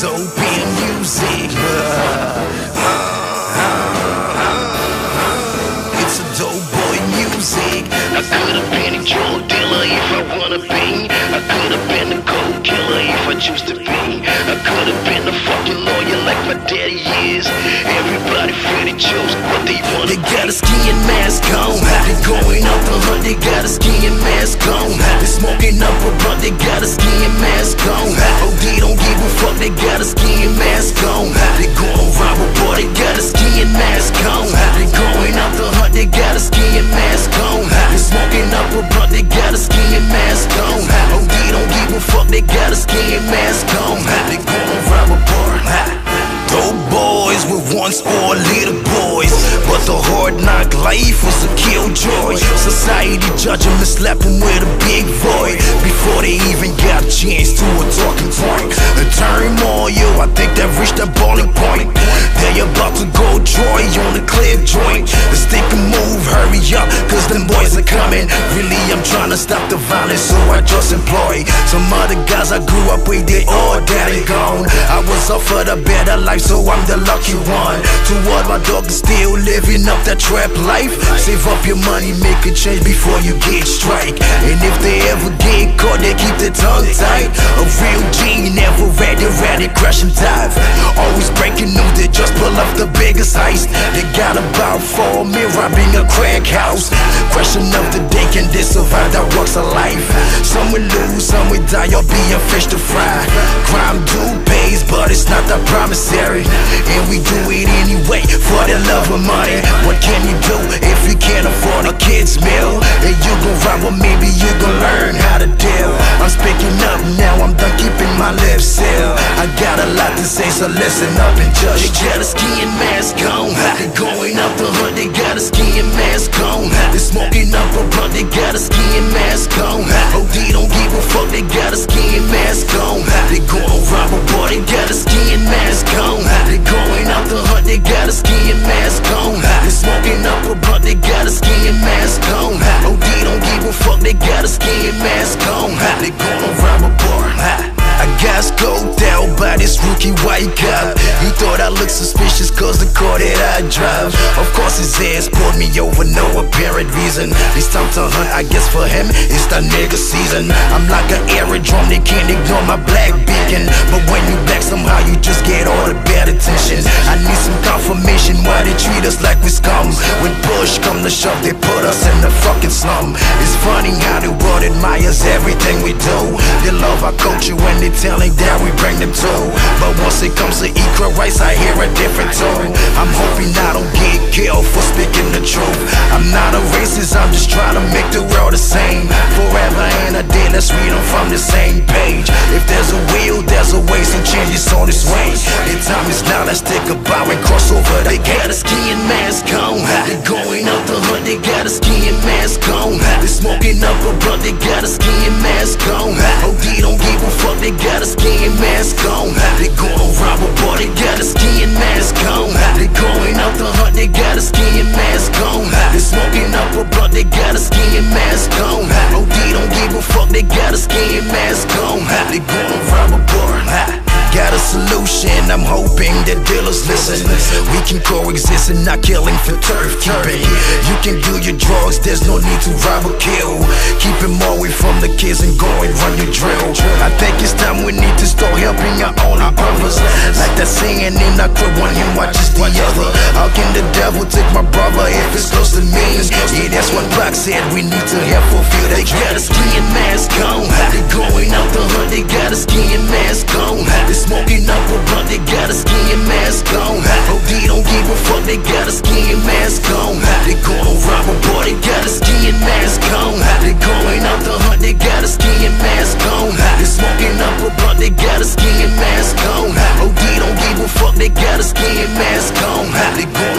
dope in music. It's a dope boy music. I could've been a drug dealer if I wanna be. I could've been a cold killer if I choose to be. I could've been a fucking lawyer like my daddy is. Everybody really chose what they wanna They got a skiing mask on. They going out the hunt, they got a skiing mask on. They smoking up a blunt, they got a skiing mask on. Oh, they don't give a fuck, they got a skiing mask on. They gon' rob a boy, they got a skiing mask on. They going out the hunt, they got a skiing mask on. They smoking up a blunt, they got a skiing mask on. Oh, they don't give a fuck, they got a skiing mask on. They gon' rob a boy. Dope boys were once all little boys, but the hard knock life was a killjoy. Society judge them and slap them with a big void before they even got a chance to a talking point. A turmoil, I think they reached that boiling point. They about to go Troy on the cliff joint. Let's take a move, hurry up, cause them boys are coming. Really, I'm trying to stop the violence, so I just employ some other guys I grew up with, they all dead and gone. I was off for the better life, so I'm the lucky one. Toward my dog is still living up that trap life. Save up your money, make a change before you get strike. And if they ever get caught, they keep their tongue tight. A real G never ready, crash and dive. Always breaking news, they just pull off the biggest heist. They got about 4 men robbing a crack house. Question of the day, can they survive that walks of life? Some will lose, some will die, or be a fish to fry. Crime do pays, but it's not that promissory. And we do it anyway for the love of money. What can you do if you can't afford a kid's meal? And you gon' rob, or maybe you gon' learn how to deal. I'm speaking up now, I'm done keeping my lips sealed. I got a lot to say, so listen up and judge. They got a skiing mask on. They going out the hunt, they got a skiing mask on. They smoking up a blunt, they got a skiing mask on. Oh, they don't give a fuck, they got a skiing mask on. They gon' rob a boy, they got a skiing mask on. They going out the hunt, they got a skiing mask on. They smoking up a blunt, they got a skiing mask on. Oh, they don't give a fuck, they got a skiing mask on. They gon' rob a boy. I got scoped out by this rookie white cop. He thought I looked suspicious cause the car that I drive. Of course his ass pulled me over, no apparent reason. It's time to hunt, I guess for him, it's the nigga season. I'm like an aerodrome, they can't ignore my black beacon. But when you black somehow you just get all the bad attention. I need some confirmation why they treat us like we scum. When push come to shove, they put us in the fucking slum. It's funny how the world admires everything we do. They love our culture when they telling that we bring them to. But once it comes to eat rice, I hear a different tone. I'm hoping I don't get killed for speaking the truth. I'm not a racist, I'm just trying to make the world the same. Forever and a day, let's read them from the same page. If there's a will, there's a way, so change is on its way. The time is now, let's take a bow and cross over. They got a skiing mask on. They going out the hunt, they got a skiing mask on. They smoking up a blunt, they got a skiing mask on. Oh, they don't give a fuck, they got a skiing mask on. They gon' rob a boy, they got a skiing mask on. They going out the hunt, they got a skiing mask on. They smoking up a blunt, they got a skiing mask on. Oh, they don't give a fuck, they got a skiing mask on. They gon' rob a boy. Got a solution, I'm hoping that dealers listen. We can coexist and not killing for turf keeping. You can do your drugs, there's no need to rob or kill. Keep them away from the kids and go and run your drill. I think it's time we need to start helping our own brothers. Like that saying in our crib, one hand watches the other. How can the devil take my brother if it's close to me? Yeah, that's what Pac said, we need to help fulfill that. They got a skiing mask on. They going out the hunt, they got a skiing mask on. Smoking up a blunt, they got a skiing mask on. Oh, they don't give a fuck, they got a skiing mask on. They gon' rob a boy, they got a skiing mask on. They going out the hunt, they got a skiing mask on. They smoking up a blunt, they got a skiing mask on. Oh, they don't give a fuck, they got a skiing mask on. They gon'